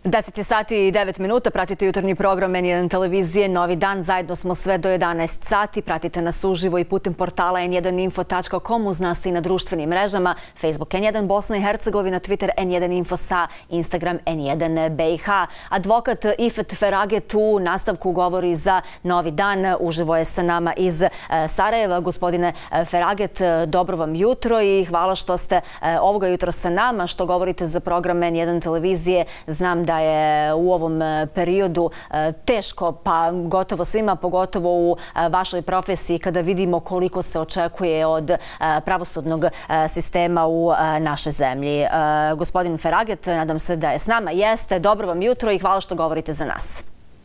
10 je sati i 9 minuta, pratite jutarnji program N1 televizije Novi dan. Zajedno smo sve do 11 sati. Pratite nas uživo i putem portala n1info.com, uz nas i na društvenim mrežama Facebook N1 Bosna i Hercegovina, Twitter N1 Info sa Instagram N1 BiH. Advokat Ifet Feraget u nastavku govori za Novi dan. Uživo je sa nama iz Sarajeva. Gospodine Feraget, dobro vam jutro i hvala što ste ovoga jutra sa nama, što govorite za program N1 televizije. Znam da je u ovom periodu teško, pa gotovo svima, pogotovo u vašoj profesiji, kada vidimo koliko se očekuje od pravosudnog sistema u našoj zemlji. Gospodin Feraget, nadam se da je s nama. Jeste, dobro vam jutro i hvala što govorite za nas.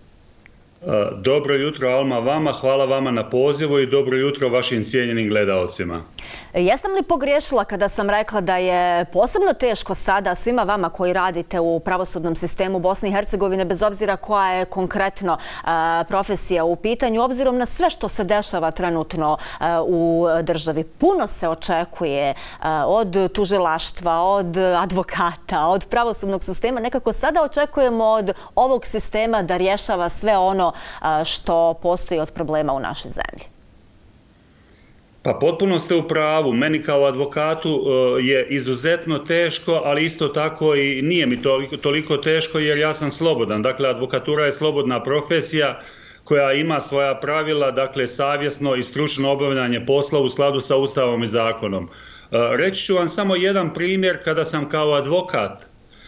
Dobro jutro, Alma, vama. Hvala vama na pozivu i dobro jutro vašim cijenjenim gledaocima. Jesam li pogriješila kada sam rekla da je posebno teško sada svima vama koji radite u pravosudnom sistemu Bosne i Hercegovine, bez obzira koja je konkretno profesija u pitanju, obzirom na sve što se dešava trenutno u državi? Puno se očekuje od tužilaštva, od advokata, od pravosudnog sistema. Nekako sada očekujemo od ovog sistema da rješava sve ono što postoji od problema u našoj zemlji. Pa potpuno ste u pravu. Meni kao advokatu je izuzetno teško, ali isto tako i nije mi toliko teško jer ja sam slobodan. Dakle, advokatura je slobodna profesija koja ima svoja pravila, dakle, savjesno i stručno obavljanje posla u skladu sa Ustavom i zakonom. Reći ću vam samo jedan primjer kada sam kao advokat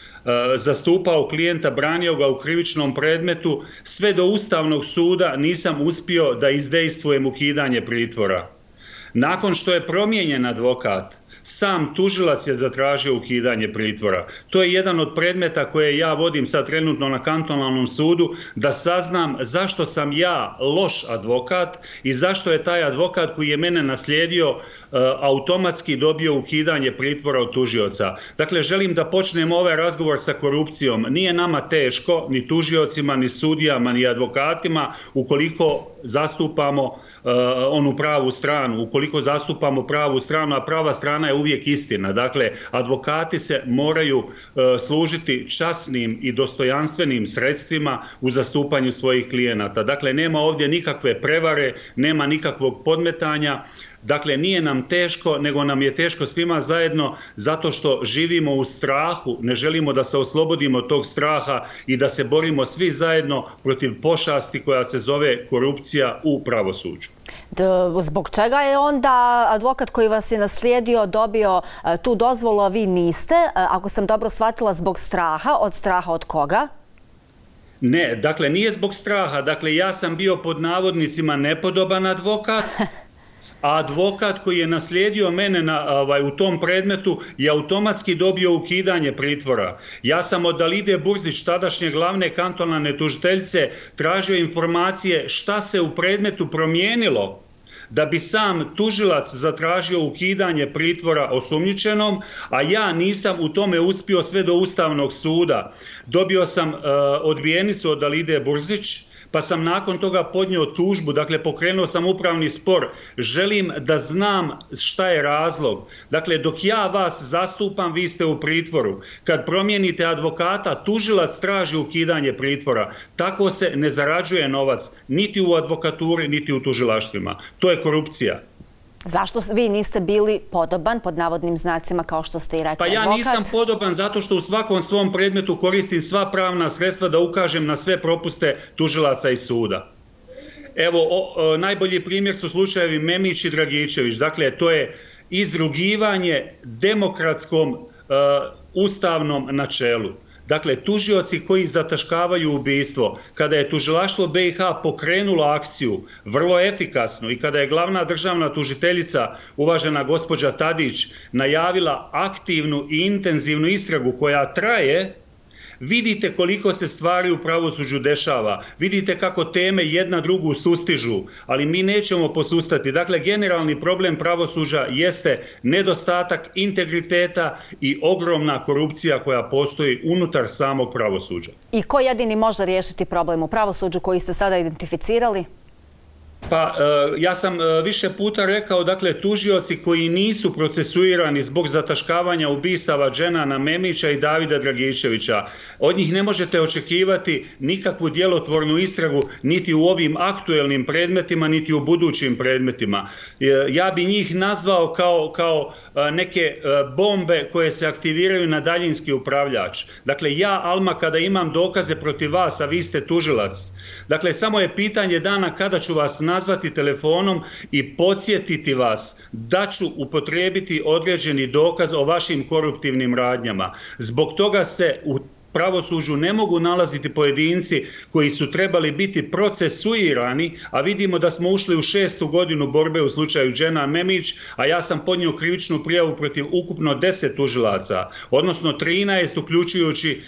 zastupao klijenta, branio ga u krivičnom predmetu, sve do Ustavnog suda nisam uspio da izdejstvujem ukidanje pritvora. Nakon što je promijenjen advokat, sam tužilac je zatražio ukidanje pritvora. To je jedan od predmeta koje ja vodim sad trenutno na kantonalnom sudu, da saznam zašto sam ja loš advokat i zašto je taj advokat koji je mene naslijedio automatski dobio ukidanje pritvora od tužioca. Dakle, želim da počnemo ovaj razgovor sa korupcijom. Nije nama teško, ni tužiocima, ni sudijama, ni advokatima, ukoliko zastupamo onu pravu stranu, ukoliko zastupamo pravu stranu, a prava strana je uvijek istina. Dakle, advokati se moraju služiti časnim i dostojanstvenim sredstvima u zastupanju svojih klijenata. Dakle, nema ovdje nikakve prevare, nema nikakvog podmetanja. Dakle, nije nam teško, nego nam je teško svima zajedno zato što živimo u strahu, ne želimo da se oslobodimo od tog straha i da se borimo svi zajedno protiv pošasti koja se zove korupcija u pravosuđu. Zbog čega je onda advokat koji vas je naslijedio dobio tu dozvolu, a vi niste? Ako sam dobro shvatila, zbog straha. Od straha od koga? Ne, dakle, nije zbog straha. Dakle, ja sam bio pod navodnicima nepodoban advokat, a advokat koji je naslijedio mene u tom predmetu je automatski dobio ukidanje pritvora. Ja sam od Alide Burzić, tadašnje glavne kantonalne tužiteljice, tražio informacije šta se u predmetu promijenilo da bi sam tužilac zatražio ukidanje pritvora osumnjičenom, a ja nisam u tome uspio sve do Ustavnog suda. Dobio sam odbijenicu od Alide Burzić, pa sam nakon toga podnio tužbu, dakle pokrenuo sam upravni spor. Želim da znam šta je razlog. Dakle, dok ja vas zastupam, vi ste u pritvoru. Kad promijenite advokata, tužilac traži ukidanje pritvora. Tako se ne zarađuje novac, niti u advokaturi, niti u tužilaštvima. To je korupcija. Zašto vi niste bili podoban, pod navodnim znacima, kao što ste i rekli, Pa ja advokat? nisam podoban zato što u svakom svom predmetu koristim sva pravna sredstva da ukažem na sve propuste tužilaca i suda. Evo, najbolji primjer su slučajevi Memić i Dragičević. Dakle, to je izrugivanje demokratskom ustavnom načelu. Dakle, tužioci koji zataškavaju ubistvo, kada je tužilaštvo BiH pokrenulo akciju vrlo efikasno i kada je glavna državna tužiteljica, uvažena gospođa Tadić, najavila aktivnu i intenzivnu istragu koja traje, vidite koliko se stvari u pravosuđu dešava, vidite kako teme jedna drugu sustižu, ali mi nećemo posustati. Dakle, generalni problem pravosuđa jeste nedostatak integriteta i ogromna korupcija koja postoji unutar samog pravosuđa. I ko jedini može riješiti problem u pravosuđu koji ste sada identificirali? Pa ja sam više puta rekao, dakle, tužioci koji nisu procesuirani zbog zataškavanja ubistava Dženana Memića i Davida Dragičevića, od njih ne možete očekivati nikakvu djelotvornu istragu niti u ovim aktuelnim predmetima, niti u budućim predmetima. Ja bi njih nazvao kao neke bombe koje se aktiviraju na daljinski upravljač. Dakle, ja, Alma, kada imam dokaze protiv vas, a vi ste tužilac, dakle, samo je pitanje dana kada ću vas nazvati telefonom i podsjetiti vas da ću upotrijebiti određeni dokaz o vašim koruptivnim radnjama. Zbog toga se u pravosuđu ne mogu nalaziti pojedinci koji su trebali biti procesuirani, a vidimo da smo ušli u 6. godinu borbe u slučaju Dženan Memić, a ja sam podnio krivičnu prijavu protiv ukupno 10 tužilaca, odnosno 13 uključujući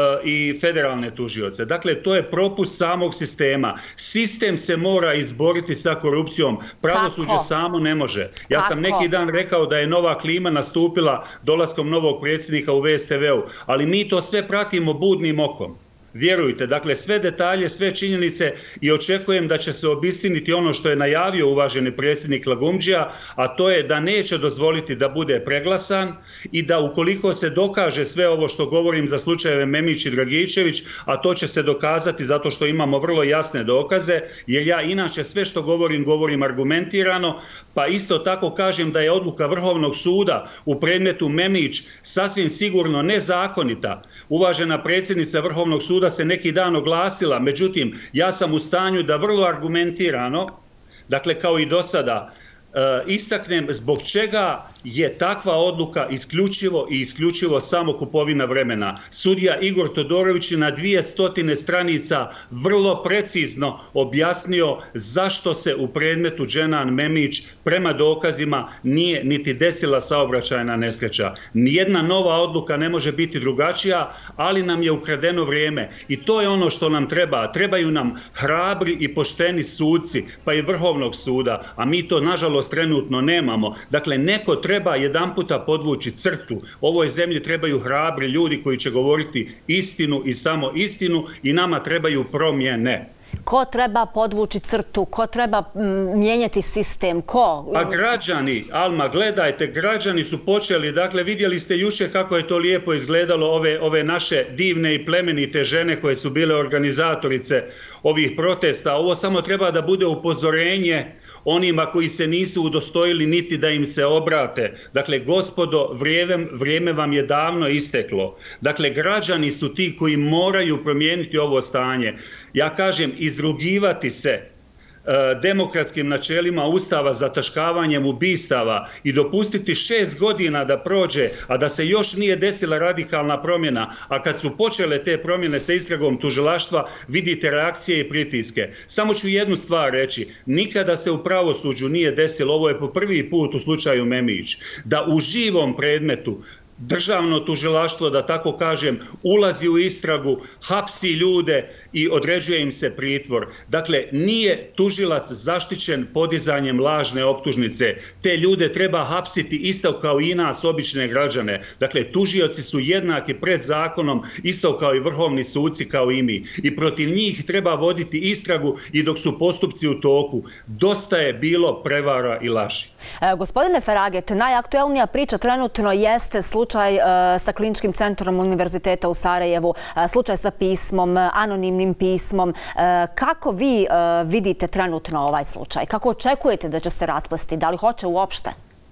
i federalne tužioce. Dakle, to je propust samog sistema. Sistem se mora izboriti sa korupcijom. Pravosuđe samo ne može. Ja sam neki dan rekao da je nova klima nastupila dolaskom novog predsjednika u VSTV-u, ali mi to sve pratimo budnim okom. Vjerujte, dakle, sve detalje, sve činjenice i očekujem da će se obistiniti ono što je najavio uvaženi predsjednik Lagumdžija, a to je da neće dozvoliti da bude preglasan i da ukoliko se dokaže sve ovo što govorim za slučajeve Memić i Dragičević, a to će se dokazati zato što imamo vrlo jasne dokaze, jer ja inače sve što govorim argumentirano, pa isto tako kažem da je odluka Vrhovnog suda u predmetu Memić sasvim sigurno nezakonita. Uvažena predsjednica Vrhovnog suda se neki dan oglasila, međutim, ja sam u stanju da vrlo argumentirano, dakle kao i do sada, istaknem zbog čega je takva odluka isključivo samo kupovina vremena. Sudija Igor Todorović je na 200 stranica vrlo precizno objasnio zašto se u predmetu Dženan Memić prema dokazima nije niti desila saobraćajna nesreća. Nijedna nova odluka ne može biti drugačija, ali nam je ukradeno vrijeme i to je ono što nam treba. Trebaju nam hrabri i pošteni suci, pa i Vrhovnog suda, a mi to nažalost trenutno nemamo. Dakle, neko treba jedanputa podvući crtu. Ovoj zemlji trebaju hrabri ljudi koji će govoriti istinu i samo istinu i nama trebaju promjene. Ko treba podvući crtu? Ko treba mijenjati sistem? Ko? A građani, Alma, gledajte, građani su počeli, dakle, vidjeli ste jučer kako je to lijepo izgledalo ove naše divne i plemenite žene koje su bile organizatorice ovih protesta. Ovo samo treba da bude upozorenje onima koji se nisu udostojili niti da im se obrate. Dakle, gospodo, vrijeme vam je davno isteklo. Dakle, građani su ti koji moraju promijeniti ovo stanje. Ja kažem, izrugivati se demokratskim načelima Ustava zataškavanjem ubistava i dopustiti 6 godina da prođe, a da se još nije desila radikalna promjena, a kad su počele te promjene sa istragom tužilaštva, vidite reakcije i pritiske. Samo ću jednu stvar reći, nikada se u pravosuđu nije desilo, ovo je po prvi put u slučaju Memić, da u živom predmetu državno tužilaštvo, da tako kažem, ulazi u istragu, hapsi ljude i određuje im se pritvor. Dakle, nije tužilac zaštićen podizanjem lažne optužnice. Te ljude treba hapsiti isto kao i nas, obične građane. Dakle, tužioci su jednaki pred zakonom, isto kao i vrhovni suci, kao i mi. I protiv njih treba voditi istragu i dok su postupci u toku. Dosta je bilo prevara i laži. Gospodine Feraget, najaktuelnija priča trenutno jeste slučaj sa Kliničkim centrom Univerziteta u Sarajevu, slučaj sa pismom, anonimnim pismom. Kako vi vidite trenutno ovaj slučaj? Kako očekujete da će se rasplesti? Da li hoće uopšte?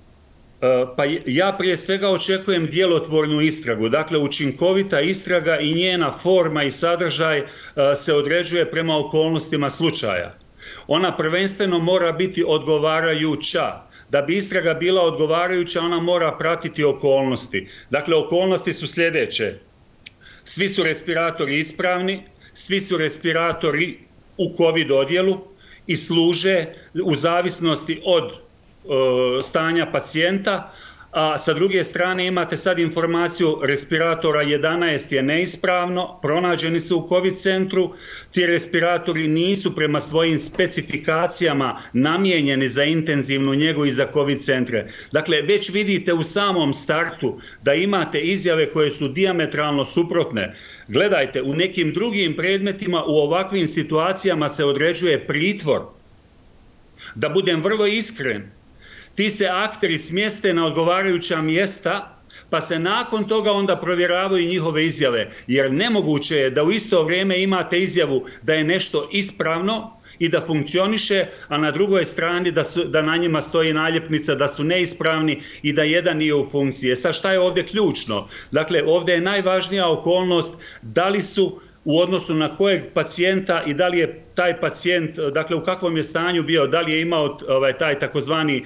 Pa ja prije svega očekujem djelotvornu istragu. Dakle, učinkovita istraga i njena forma i sadržaj se određuje prema okolnostima slučaja. Ona prvenstveno mora biti odgovarajuća. Da bi istraga bila odgovarajuća, ona mora pratiti okolnosti. Dakle, okolnosti su sljedeće. Svi su respiratori ispravni, svi su respiratori u COVID odjelu i služe u zavisnosti od stanja pacijenta, a sa druge strane imate sad informaciju respiratora 11 je neispravno, pronađeni su u COVID centru, ti respiratori nisu prema svojim specifikacijama namijenjeni za intenzivnu njegu i za COVID centre. Dakle, već vidite u samom startu da imate izjave koje su dijametralno suprotne. Gledajte, u nekim drugim predmetima u ovakvim situacijama se određuje pritvor. Da budem vrlo iskren, ti se akteri smjeste na odgovarajuća mjesta, pa se nakon toga onda provjeravaju njihove izjave, jer nemoguće je da u isto vrijeme imate izjavu da je nešto ispravno i da funkcioniše, a na drugoj strani da na njima stoji naljepnica da su neispravni i da jedan nije u funkciji. Sad šta je ovdje ključno? Dakle, ovdje je najvažnija okolnost da li su u odnosu na kojeg pacijenta i da li je taj pacijent, dakle u kakvom je stanju bio, da li je imao taj takozvani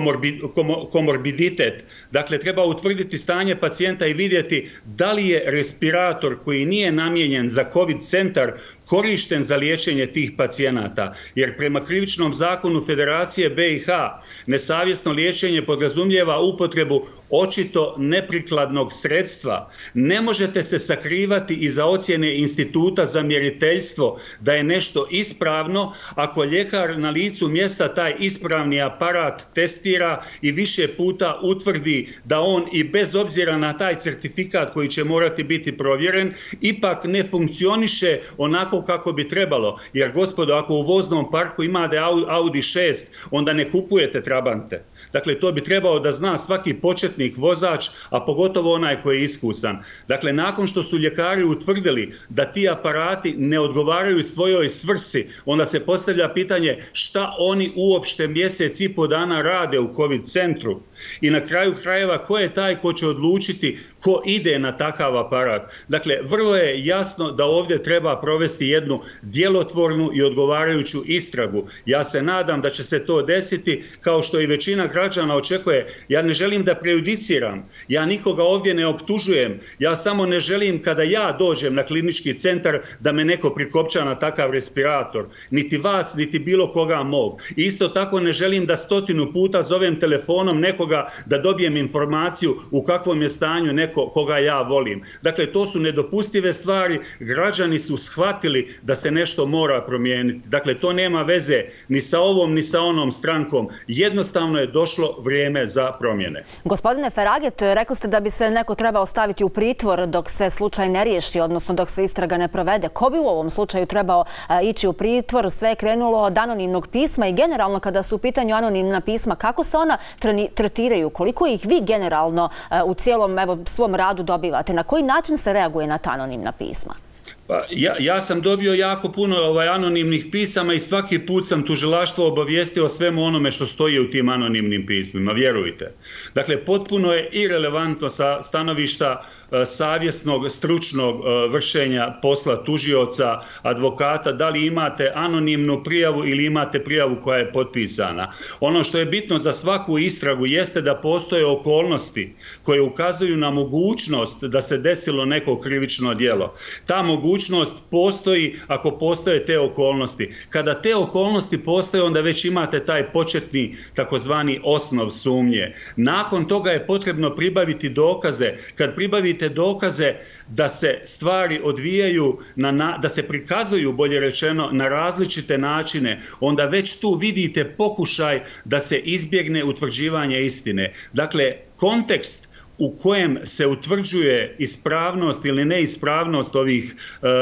komorbiditet. Dakle, treba utvrditi stanje pacijenta i vidjeti da li je respirator koji nije namijenjen za COVID centar korišten za liječenje tih pacijenata. Jer prema krivičnom zakonu Federacije BiH nesavjesno liječenje podrazumijeva upotrebu očito neprikladnog sredstva. Ne možete se sakrivati iza ocjene Instituta za mjeriteljstvo da je nešto ispravno ako ljekar na licu mjesta taj ispravni aparat testira i više puta utvrdi da on i bez obzira na taj certifikat koji će morati biti provjeren ipak ne funkcioniše onako kako bi trebalo. Jer gospodo, ako u voznom parku imate Audi 6, onda ne kupujete Trabante. Dakle, to bi trebao da zna svaki početnik vozač, a pogotovo onaj koji je iskusan. Dakle, nakon što su ljekari utvrdili da ti aparati ne odgovaraju svojoj svrsi, onda se postavlja pitanje šta oni uopšte mjesec i po dana rade u COVID centru. I na kraju krajeva ko je taj ko će odlučiti ko ide na takav aparat. Dakle, vrlo je jasno da ovdje treba provesti jednu djelotvornu i odgovarajuću istragu. Ja se nadam da će se to desiti, kao što i većina građana očekuje. Ja ne želim da prejudiciram, ja nikoga ovdje ne optužujem, ja samo ne želim kada ja dođem na klinički centar da me neko prikopča na takav respirator. Niti vas, niti bilo koga mog. Isto tako ne želim da 100 puta zovem telefonom nekoga da dobijem informaciju u kakvom je stanju neko koga ja volim. Dakle, to su nedopustive stvari, građani su shvatili da se nešto mora promijeniti. Dakle, to nema veze ni sa ovom ni sa onom strankom. Jednostavno je došlo vrijeme za promjene. Gospodine Feraget, rekli ste da bi se neko trebao staviti u pritvor dok se slučaj ne riješi, odnosno dok se istraga ne provede. Ko bi u ovom slučaju trebao ići u pritvor? Sve je krenulo od anonimnog pisma i generalno kada su u pitanju anonimna pisma, kako se ona tretiraju? Koliko ih vi generalno u cijelom svom radu dobivate? Na koji način se reaguje na ta anonimna pisma? Pa, ja sam dobio jako puno anonimnih pisama i svaki put sam tužilaštvo obavijestio o svemu onome što stoji u tim anonimnim pismima, vjerujte. Dakle, potpuno je irelevantno sa stanovišta savjesnog, stručnog vršenja posla tužioca, advokata, da li imate anonimnu prijavu ili imate prijavu koja je potpisana. Ono što je bitno za svaku istragu jeste da postoje okolnosti koje ukazuju na mogućnost da se desilo neko krivično djelo. Ta mogućnost postoji ako postoje te okolnosti. Kada te okolnosti postoje, onda već imate taj početni takozvani osnov sumnje. Nakon toga je potrebno pribaviti dokaze. Kad pribavite dokaze da se stvari odvijaju, da se prikazuju, bolje rečeno, na različite načine, onda već tu vidite pokušaj da se izbjegne utvrđivanje istine. Dakle, kontekst u kojem se utvrđuje ispravnost ili neispravnost ovih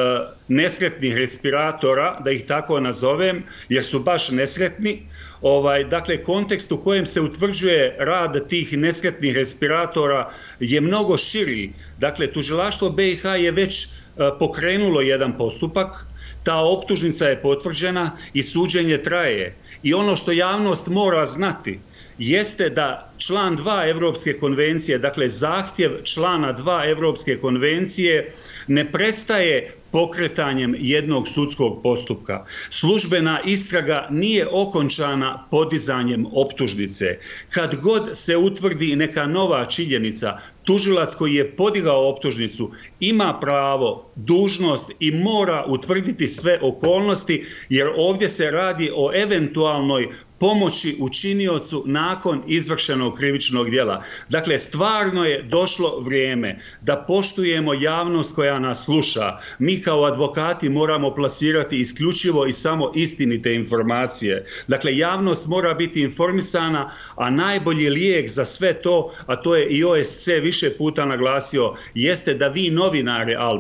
nesretnih respiratora, da ih tako nazovem, jer su baš nesretni, dakle, kontekst u kojem se utvrđuje rad tih nesretnih respiratora je mnogo širi. Dakle, tužilaštvo BiH je već pokrenulo jedan postupak, ta optužnica je potvrđena i suđenje traje. I ono što javnost mora znati jeste da član 2 Evropske konvencije, dakle zahtjev člana 2 Evropske konvencije ne prestaje pokretanjem jednog sudskog postupka. Službena istraga nije okončana podizanjem optužnice. Kad god se utvrdi neka nova činjenica, tužilac koji je podigao optužnicu ima pravo, dužnost i mora utvrditi sve okolnosti, jer ovdje se radi o eventualnoj pomoći učiniocu nakon izvršenog krivičnog djela. Dakle, stvarno je došlo vrijeme da poštujemo javnost koja nas sluša. Mi kao advokati moramo plasirati isključivo i samo istinite informacije. Dakle, javnost mora biti informisana, a najbolji lijek za sve to, a to je i OSC više puta naglasio, jeste da vi, novinare, Alma,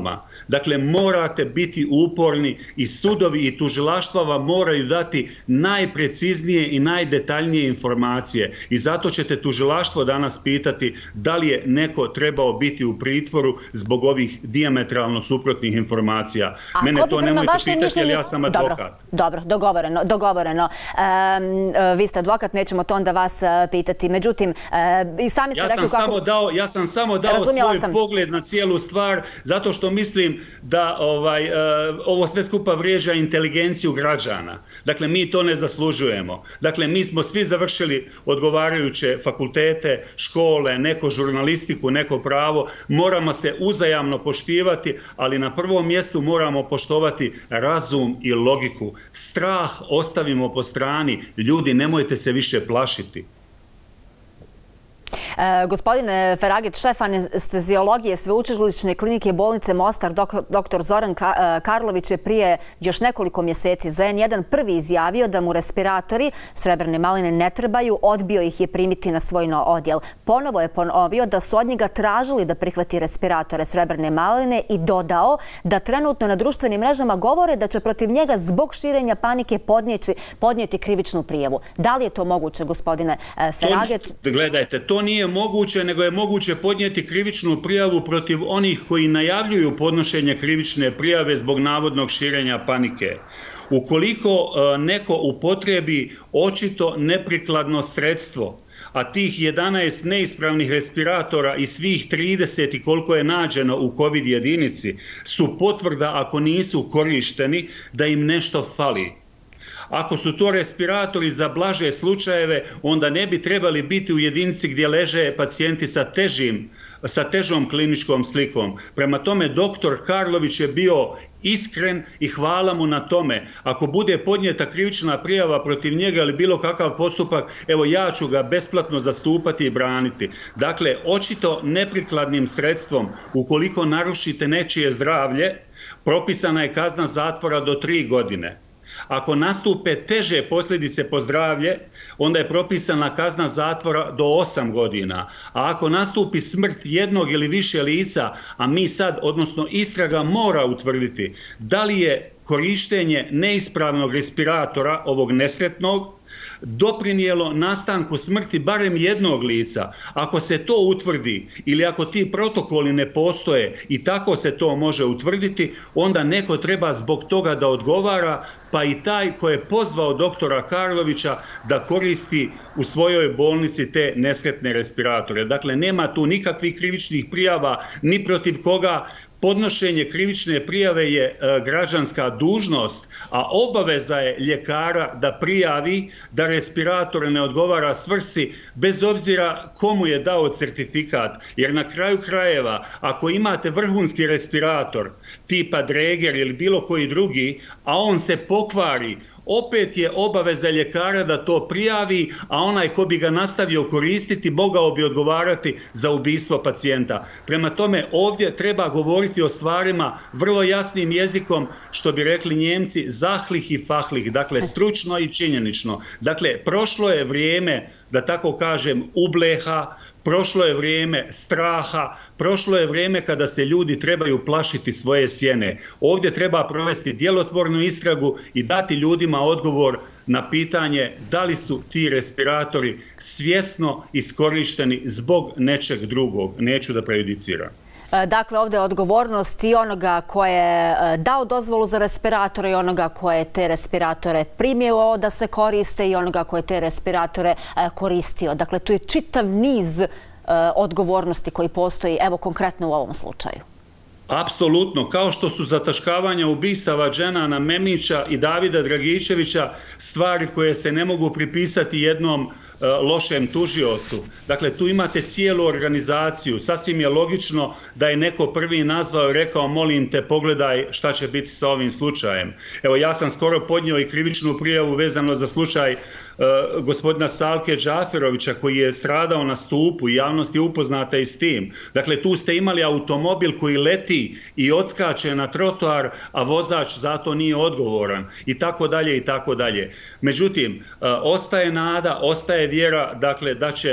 Dakle, morate biti uporni i sudovi i tužilaštva vam moraju dati najpreciznije i najdetaljnije informacije. I zato ćete tužilaštvo danas pitati da li je neko trebao biti u pritvoru zbog ovih dijametralno suprotnih informacija. Mene to nemojte pitati jer ja sam advokat. Dobro, dogovoreno. Vi ste advokat, nećemo to onda vas pitati. Međutim, i sami ste rekli kako... Ja sam samo dao svoj pogled na cijelu stvar, zato što mislim da ovo sve skupa vrijeđa inteligenciju građana. Dakle, mi to ne zaslužujemo. Dakle, mi smo svi završili odgovarajuće fakultete, škole, neko žurnalistiku, neko pravo. Moramo se uzajamno poštivati, ali na prvom mjestu moramo poštovati razum i logiku. Strah ostavimo po strani. Ljudi, nemojte se više plašiti. Gospodine Feraget, šef anesteziologije Sveučilišne klinike bolnice Mostar, dr. Zoran Karlović je prije još nekoliko mjeseci za N1 prvi izjavio da mu respiratori srebrne maline ne trebaju, odbio ih je primiti na svoj odjel. Ponovo je ponovio da su od njega tražili da prihvati respiratore srebrne maline i dodao da trenutno na društvenim mrežama govore da će protiv njega zbog širenja panike podnijeti krivičnu prijavu. Da li je to moguće, gospodine Feraget? Gledajte, to nije moguće, nego je moguće podnijeti krivičnu prijavu protiv onih koji najavljuju podnošenje krivične prijave zbog navodnog širenja panike. Ukoliko neko upotrebi očito neprikladno sredstvo, a tih 11 neispravnih respiratora i svih 30 i koliko je nađeno u COVID jedinici su potvrda, ako nisu korišteni, da im nešto fali. Ako su to respiratori za blaže slučajeve, onda ne bi trebali biti u jedinici gdje leže pacijenti sa težom kliničkom slikom. Prema tome, doktor Karlović je bio iskren i hvala mu na tome. Ako bude podnijeta krivična prijava protiv njega ili bilo kakav postupak, evo ja ću ga besplatno zastupati i braniti. Dakle, očito neprikladnim sredstvom, ukoliko narušite nečije zdravlje, propisana je kazna zatvora do 3 godine. Ako nastupe teže posljedice po zdravlje, onda je propisana kazna zatvora do 8 godina. A ako nastupi smrt jednog ili više lica, a mi sad, odnosno istraga mora utvrditi da li je korištenje neispravnog respiratora, ovog nesretnog, doprinijelo nastanku smrti barem jednog lica. Ako se to utvrdi ili ako ti protokoli ne postoje i tako se to može utvrditi, onda neko treba zbog toga da odgovara, pa i taj ko je pozvao doktora Karlovića da koristi u svojoj bolnici te nesretne respiratore. Dakle, nema tu nikakvih krivičnih prijava ni protiv koga. Podnošenje krivične prijave je građanska dužnost, a obaveza je ljekara da prijavi da respirator ne odgovara svrsi, bez obzira komu je dao certifikat. Jer na kraju krajeva, ako imate vrhunski respirator tipa Dräger ili bilo koji drugi, a on se pokvari, opet je obaveza ljekara da to prijavi, a onaj ko bi ga nastavio koristiti mogao bi odgovarati za ubistvo pacijenta. Prema tome, ovdje treba govoriti o stvarima vrlo jasnim jezikom, što bi rekli Njemci, zahlih i fahlih, dakle stručno i činjenično. Dakle, prošlo je vrijeme, da tako kažem, ubleha, prošlo je vrijeme straha, prošlo je vrijeme kada se ljudi trebaju plašiti svoje sjene. Ovdje treba provesti djelotvornu istragu i dati ljudima odgovor na pitanje da li su ti respiratori svjesno iskorišteni zbog nečeg drugog. Neću da prejudiciram. Dakle, ovdje je odgovornost i onoga ko je dao dozvolu za respiratore i onoga ko je te respiratore primio da se koriste i onoga ko je te respiratore koristio. Dakle, tu je čitav niz odgovornosti koji postoji, evo konkretno u ovom slučaju. Apsolutno, kao što su zataškavanja ubistava Dženana Memića i Davida Dragičevića stvari koje se ne mogu pripisati jednom lošem tužiocu. Dakle, tu imate cijelu organizaciju. Sasvim je logično da je neko prvi nazvao i rekao molim te pogledaj šta će biti sa ovim slučajem. Evo, ja sam skoro podnio i krivičnu prijavu vezano za slučaj gospodina Salke Džaferovića koji je stradao na stupu i javnost je upoznata i s tim. Dakle, tu ste imali automobil koji leti i odskače na trotoar, a vozač zato nije odgovoran i tako dalje i tako dalje. Međutim, ostaje nada, ostaje vjera, dakle, da će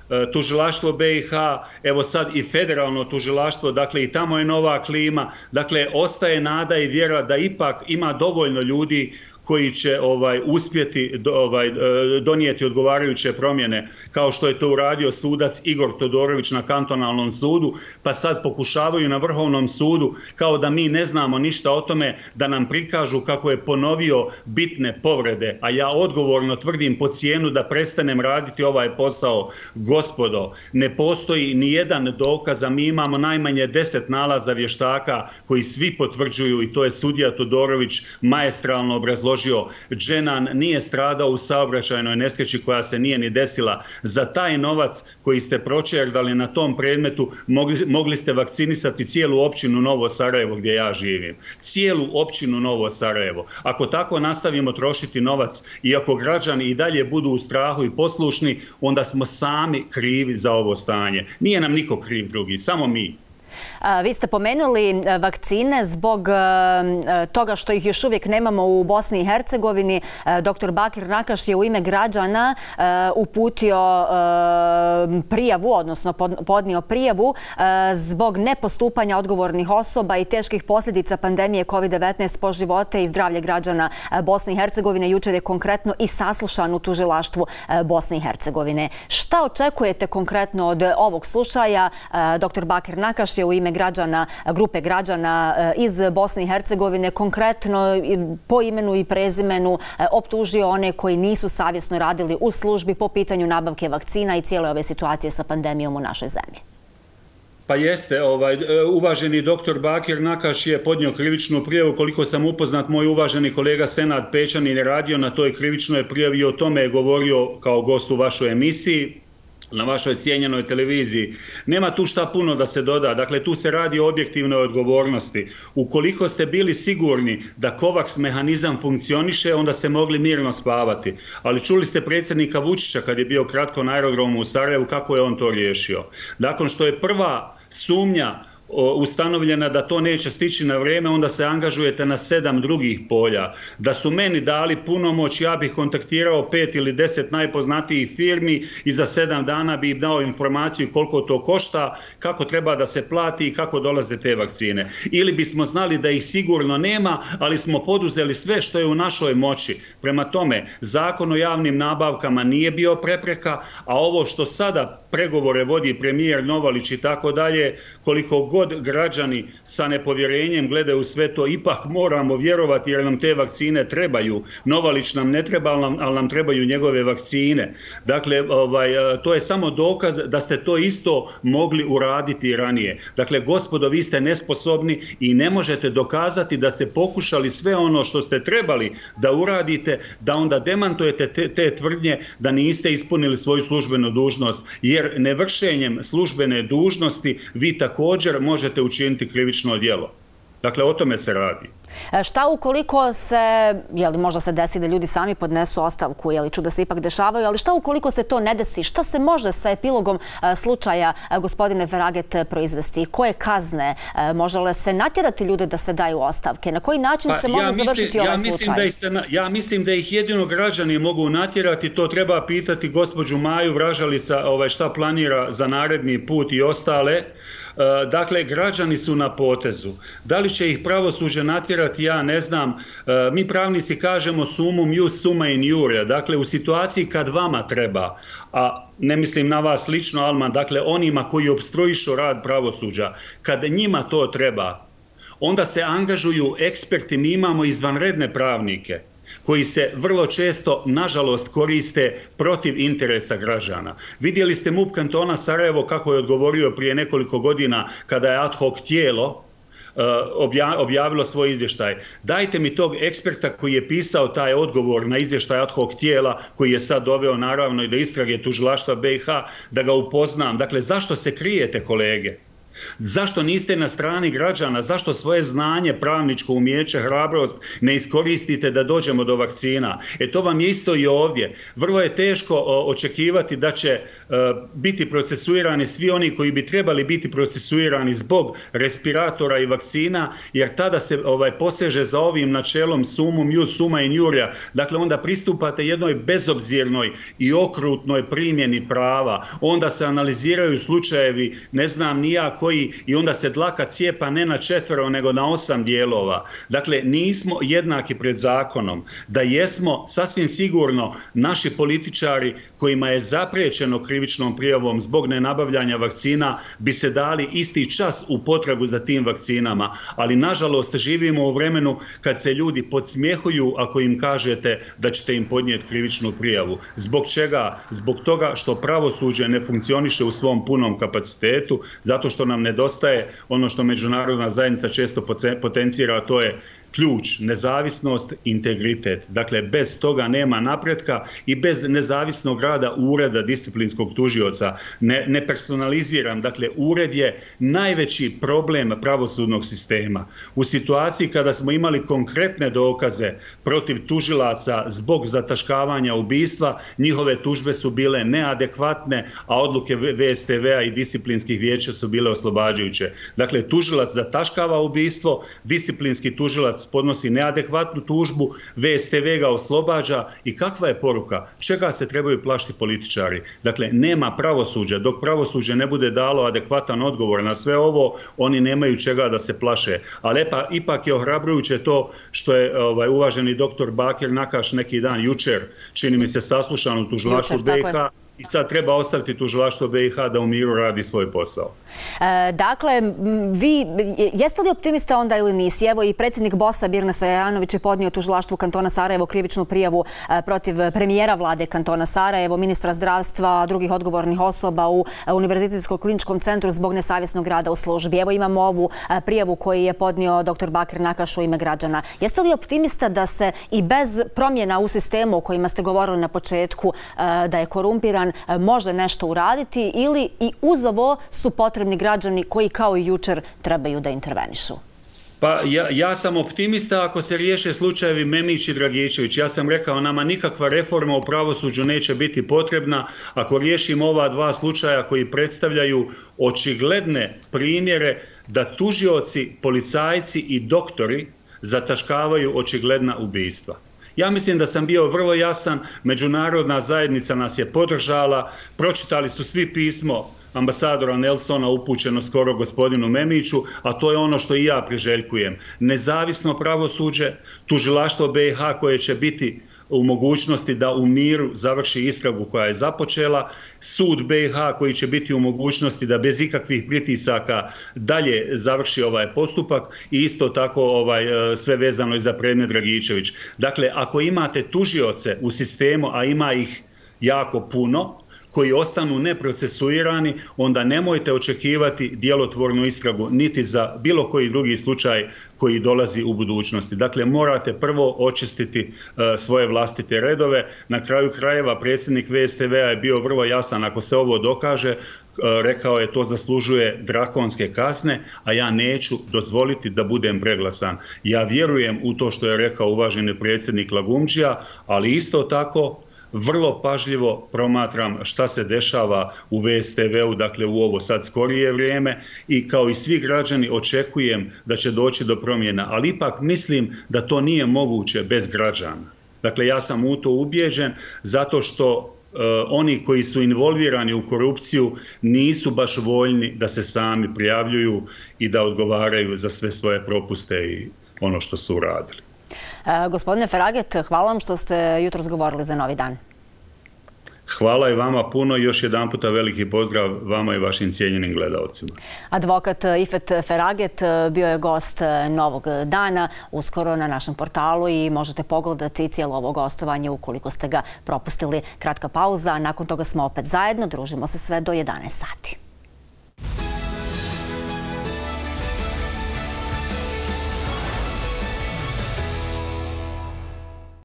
tužilaštvo BiH, evo sad i federalno tužilaštvo, dakle i tamo je nova klima, dakle ostaje nada i vjera da ipak ima dovoljno ljudi koji će uspjeti donijeti odgovarajuće promjene, kao što je to uradio sudac Igor Todorović na kantonalnom sudu, pa sad pokušavaju na Vrhovnom sudu, kao da mi ne znamo ništa o tome, da nam prikažu kako je ponovio bitne povrede, a ja odgovorno tvrdim po cijenu da prestanem raditi ovaj posao. Gospodo, ne postoji ni jedan dokaz, a mi imamo najmanje 10 nalaza vještaka koji svi potvrđuju, i to je sudija Todorović maestralno obrazložio. Dženan nije stradao u saobraćajnoj nesreći koja se nije ni desila. Za taj novac koji ste pročerdali na tom predmetu mogli ste vakcinisati cijelu općinu Novo Sarajevo gdje ja živim. Cijelu općinu Novo Sarajevo. Ako tako nastavimo trošiti novac i ako građani i dalje budu u strahu i poslušni, onda smo sami krivi za ovo stanje. Nije nam niko kriv drugi, samo mi. Vi ste pomenuli vakcine zbog toga što ih još uvijek nemamo u Bosni i Hercegovini. Dr. Bakir Nakaš je u ime građana uputio prijavu, odnosno podnio prijavu zbog nepostupanja odgovornih osoba i teških posljedica pandemije COVID-19 po živote i zdravlje građana Bosne i Hercegovine. Jučer je konkretno i saslušan u tužilaštvu Bosne i Hercegovine. Šta očekujete konkretno od ovog slučaja? Dr. Bakir Nakaš je u ime građana, grupe građana iz Bosne i Hercegovine konkretno po imenu i prezimenu optužio one koji nisu savjesno radili u službi po pitanju nabavke vakcina i cijele ove situacije sa pandemijom u našoj zemlji. Pa jeste, uvaženi doktor Bakir Nakaš je podnio krivičnu prijavu. Koliko sam upoznat, moj uvaženi kolega Senad Pečanin je radio na toj krivičnoj prijavi i o tome je govorio kao gost u vašoj emisiji, na vašoj cijenjenoj televiziji. Nema tu šta puno da se doda. Dakle, tu se radi o objektivnoj odgovornosti. Ukoliko ste bili sigurni da COVAX mehanizam funkcioniše, onda ste mogli mirno spavati. Ali čuli ste predsjednika Vučića kad je bio kratko na aerodromu u Sarajevu, kako je on to riješio. Nakon što je prva sumnja ustanovljena da to neće stići na vrijeme, onda se angažujete na 7 drugih polja. Da su meni dali punomoć, ja bih kontaktirao 5 ili 10 najpoznatijih firmi i za 7 dana bi im dao informaciju koliko to košta, kako treba da se plati i kako dolaze te vakcine. Ili bismo znali da ih sigurno nema, ali smo poduzeli sve što je u našoj moći. Prema tome, Zakon o javnim nabavkama nije bio prepreka, a ovo što sada pregovore vodi premijer Novalić i tako dalje, koliko god građani sa nepovjerenjem gledaju sve to, ipak moramo vjerovati jer nam te vakcine trebaju. Novalić nam ne treba, ali nam trebaju njegove vakcine. Dakle, to je samo dokaz da ste to isto mogli uraditi ranije. Dakle, gospodo, vi ste nesposobni i ne možete dokazati da ste pokušali sve ono što ste trebali da uradite, da onda demantujete te tvrdnje da niste ispunili svoju službenu dužnost. Jer nevršenjem službene dužnosti vi također možete učiniti krivično djelo. Dakle, o tome se radi. Šta ukoliko se, možda se desi da ljudi sami podnesu ostavku, čuda se ipak dešavaju, ali šta ukoliko se to ne desi? Šta se može sa epilogom slučaja, gospodine Feraget, proizvesti? Koje kazne? Može li se natjerati ljude da se daju ostavke? Na koji način se može završiti ovaj slučaj? Ja mislim da ih jedino građani mogu natjerati. To treba pitati gospođu Maju Vražalica šta planira za naredni put i ostale. Dakle, građani su na potezu. Da li će ih pravosuđe natjerati, ja ne znam. Mi pravnici kažemo sumum ius summa in iure. Dakle, u situaciji kad vama treba, a ne mislim na vas lično, Alman, dakle, onima koji opstruišu rad pravosuđa, kad njima to treba, onda se angažuju eksperti. Mi imamo izvanredne pravnike koji se vrlo često, nažalost, koriste protiv interesa građana. Vidjeli ste MUP kantona Sarajevo kako je odgovorio prije nekoliko godina kada je ad hoc tijelo objavilo svoj izvještaj. Dajte mi tog eksperta koji je pisao taj odgovor na izvještaj ad hoc tijela, koji je sad doveo naravno i do istrage tužilaštva BiH, da ga upoznam. Dakle, zašto se krijete, kolege? Zašto niste na strani građana? Zašto svoje znanje, pravničko umijeće, hrabrost ne iskoristite da dođemo do vakcina? To vam je isto i ovdje. Vrlo je teško očekivati da će biti procesuirani svi oni koji bi trebali biti procesuirani zbog respiratora i vakcina, jer tada se poseže za ovim načelom sumum ius summa injuria. Dakle, onda pristupate jednoj bezobzirnoj i okrutnoj primjeni prava. Onda se analiziraju slučajevi, ne znam ni ja koji, i onda se dlaka cijepa ne na 4 nego na 8 dijelova. Dakle, nismo jednaki pred zakonom. Da jesmo, sasvim sigurno naši političari kojima je zapriječeno krivičnom prijavom zbog nenabavljanja vakcina bi se dali isti čas u potragu za tim vakcinama. Ali nažalost živimo u vremenu kad se ljudi podsmjehuju ako im kažete da ćete im podnijeti krivičnu prijavu. Zbog čega? Zbog toga što pravosuđe ne funkcioniše u svom punom kapacitetu, zato što nam nedostaje ono što međunarodna zajednica često potencira, a to je ključ, nezavisnost, integritet. Dakle, bez toga nema napretka i bez nezavisnog rada ureda disciplinskog tužioca. Ne personaliziram, dakle, ured je najveći problem pravosudnog sistema. U situaciji kada smo imali konkretne dokaze protiv tužilaca zbog zataškavanja ubistva, njihove tužbe su bile neadekvatne, a odluke VSTV-a i disciplinskih vijeća su bile oslobađajuće. Dakle, tužilac zataškava ubistvo, disciplinski tužilac podnosi neadekvatnu tužbu, VSTV ga oslobađa i kakva je poruka? Čega se trebaju plašiti političari? Dakle, nema pravosuđa. Dok pravosuđe ne bude dalo adekvatan odgovor na sve ovo, oni nemaju čega da se plaše. Ali ipak je ohrabrujuće to što je uvaženi doktor Bakir Nakaš neki dan jučer, čini mi se, saslušan u tužilaštvu BiH, i sad treba ostaviti tužilaštvo BiH da u miru radi svoj posao. Dakle, vi jeste li optimista onda ili nisi? Evo i predsjednik BOS-a Birna Sajanović je podnio tužilaštvu kantona Sarajevo krivičnu prijavu protiv premijera vlade kantona Sarajevo, ministra zdravstva, drugih odgovornih osoba u Univerzitetskom kliničkom centru zbog nesavjesnog rada u službi. Evo imamo ovu prijavu koju je podnio dr. Bakir Nakaš u ime građana. Jeste li optimista da se i bez promjena u sistemu o kojima ste govorili na početku da je korumpiran može nešto uraditi ili i uz ovo su potrebni građani koji kao i jučer trebaju da intervenišu? Pa ja sam optimista ako se riješe slučajevi Memić i Dragičević. Ja sam rekao, nama nikakva reforma u pravosuđu neće biti potrebna ako riješimo ova dva slučaja koji predstavljaju očigledne primjere da tužioci, policajci i doktori zataškavaju očigledna ubistva. Ja mislim da sam bio vrlo jasan, međunarodna zajednica nas je podržala, pročitali su svi pismo ambasadora Nelsona upućeno skoro gospodinu Memiću, a to je ono što i ja priželjkujem. Nezavisno pravosuđe, tužilaštvo BiH koje će biti u mogućnosti da u miru završi istragu koja je započela, sud BiH koji će biti u mogućnosti da bez ikakvih pritisaka dalje završi ovaj postupak i isto tako sve vezano i za predmet Dragičević. Dakle, ako imate tužioce u sistemu, a ima ih jako puno, koji ostanu neprocesuirani, onda nemojte očekivati djelotvornu istragu niti za bilo koji drugi slučaj koji dolazi u budućnosti. Dakle, morate prvo očistiti svoje vlastite redove. Na kraju krajeva predsjednik VSTV-a je bio vrlo jasan, ako se ovo dokaže, rekao je to zaslužuje drakonske kazne, a ja neću dozvoliti da budem preglasan. Ja vjerujem u to što je rekao uvaženi predsjednik Lagumdžija, ali isto tako vrlo pažljivo promatram šta se dešava u VSTV-u, dakle u ovo sad skorije vrijeme, i kao i svi građani očekujem da će doći do promjena, ali ipak mislim da to nije moguće bez građana. Dakle, ja sam u to ubijeđen zato što oni koji su involvirani u korupciju nisu baš voljni da se sami prijavljuju i da odgovaraju za sve svoje propuste i ono što su uradili. Gospodine Feraget, hvala vam što ste jutros govorili za Novi dan. Hvala i vama puno i još jedan puta veliki pozdrav vama i vašim cijenjenim gledalcima. Advokat Ifet Feraget bio je gost Novog dana uskoro na našem portalu i možete pogledati cijelo ovo gostovanje ukoliko ste ga propustili. Kratka pauza, nakon toga smo opet zajedno, družimo se sve do 11 sati.